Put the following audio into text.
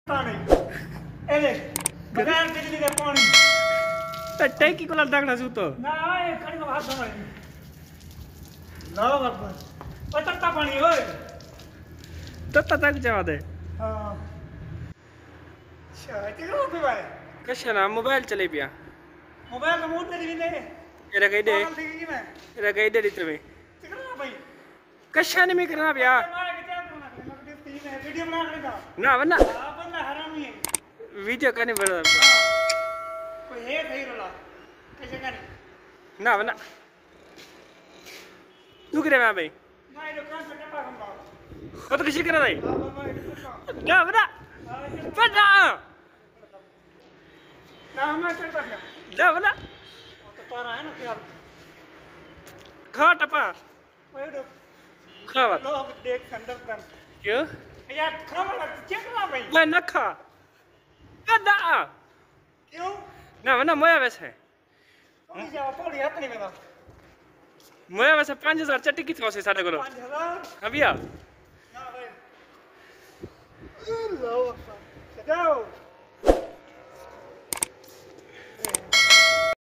पानी ए देख बगैर बिजली के पानी टैंकी को लगना सू तो ना ए खड़ी को हाथ धोए लाओ बाबा पत्ता पानी ओए तत्ता तक जवा दे हां अच्छा किलो पे भाई कशना मोबाइल चले पिया मोबाइल का मूड तेरी ने एरा कई दे मैं एरा कई दे इतने में किलो भाई कशा नहीं करना पिया वीडियो बना लेगा ना वरना अपन हरामी है वीडियो करने बड़ा कोई है सही रोला कैसे करे ना वरना तू करे मैं भाई मैं दुकान से टपा दूंगा वो तो किसी करा भाई ना ना वरना पता मैं चल पड़ा ना वरना तो तारा है ना यार खा टपा ओए दो खा बात लोग देख संदर्भ कर क्यों यार खाना चेक ना भाई मैं न खा पता क्यों ना वरना मोया वैसे थोड़ी जाओ थोड़ी हाथ नहीं मेरा मोया वैसे 5000 चट्टी की थोसे साडे को 5000 अभी आ ना भाई लो